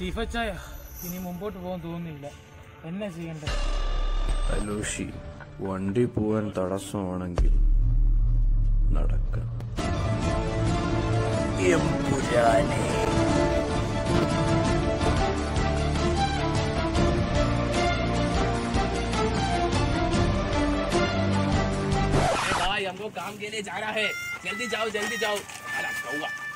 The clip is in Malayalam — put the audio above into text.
സ്റ്റീഫച്ചായ ഇനി മുമ്പോട്ട് പോകാൻ തോന്നുന്നില്ല. എന്നാ ചെയ്യണ്ടേ? അലോഷി, വണ്ടി പോവാൻ തടസ്സമാണെങ്കിൽ നടക്കാം. भाई हमको काम के लिए जा रहा है, जल्दी जाओ जल्दी जाओ।